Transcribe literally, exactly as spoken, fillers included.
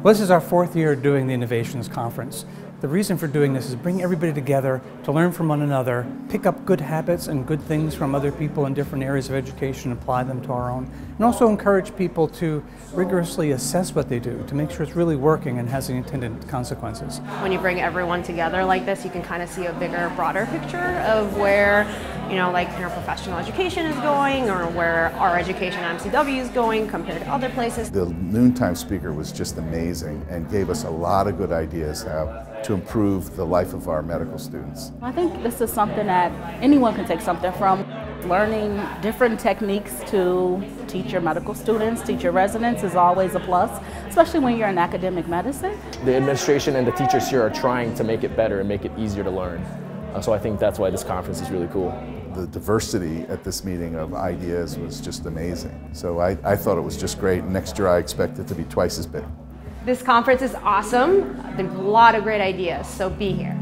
Well, this is our fourth year doing the Innovations Conference. The reason for doing this is bring everybody together to learn from one another, pick up good habits and good things from other people in different areas of education, apply them to our own, and also encourage people to rigorously assess what they do to make sure it's really working and has the intended consequences. When you bring everyone together like this, you can kind of see a bigger, broader picture of where, you know, like interprofessional education is going, or where our education at M C W is going compared to other places. The noontime speaker was just amazing and gave us a lot of good ideas how to improve the life of our medical students. I think this is something that anyone can take something from. Learning different techniques to teach your medical students, teach your residents is always a plus, especially when you're in academic medicine. The administration and the teachers here are trying to make it better and make it easier to learn. Uh, so I think that's why this conference is really cool. The diversity at this meeting of ideas was just amazing. So I, I thought it was just great. Next year I expect it to be twice as big. This conference is awesome. There's a lot of great ideas, so be here.